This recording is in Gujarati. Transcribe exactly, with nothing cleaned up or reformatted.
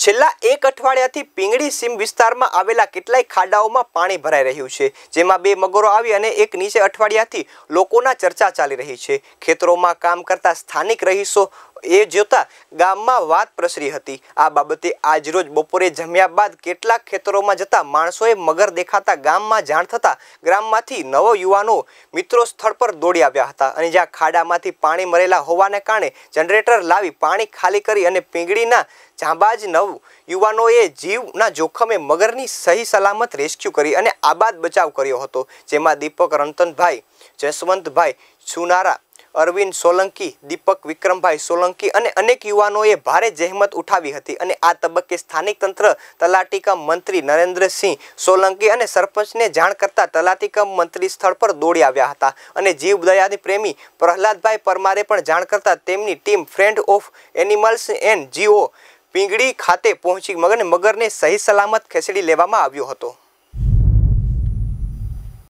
છેલ્લા એક અઠવાડિયાથી પીંગળી સીમ વિસ્તારમાં આવેલા કેટલાય ખાડાઓમાં પાણી ભરાઈ રહ્યું છે, જેમાં બે મગરો આવી અને એક નીચે અઠવાડિયાથી લોકોના ચર્ચા ચાલી રહી છે। ખેતરોમાં કામ કરતા સ્થાનિક રહીશો એ જોતા ગામમાં વાત પ્રસરી હતી। આ બાબતે આજરોજ બપોરે જમ્યા બાદ કેટલાક ખેતરોમાં જતા માણસોએ મગર દેખાતા ગામમાં જાણ થતા ગ્રામમાંથી નવ યુવાનો મિત્રો સ્થળ પર દોડી આવ્યા હતા અને જ્યાં ખાડામાંથી પાણી મરેલા હોવાને કારણે જનરેટર લાવી પાણી ખાલી કરી અને પીંગળીના જાંબાજ નવ યુવાનોએ જીવના જોખમે મગરની સહી સલામત રેસ્ક્યુ કરી અને આબાદ બચાવ કર્યો હતો, જેમાં દીપક રંતનભાઈ, જસવંતભાઈ સુનારા, અરવિંદ સોલંકી, દીપક વિક્રમભાઈ સોલંકી અને અનેક યુવાનોએ ભારે જહેમત ઉઠાવી હતી અને આ તબક્કે સ્થાનિક તંત્ર તલાટી કમ મંત્રી નરેન્દ્રસિંહ સોલંકી અને સરપંચને જાણ કરતા તલાટી કમ મંત્રી સ્થળ પર દોડી આવ્યા હતા અને જીવદયાની પ્રેમી પ્રહલાદભાઈ પરમારે પણ જાણ કરતા તેમની team friend of animals and જીઓ પીંગળી ખાતે પહોંચી મગરને મગરને સહી સલામત ખેંચી લેવામાં આવ્યો હતો।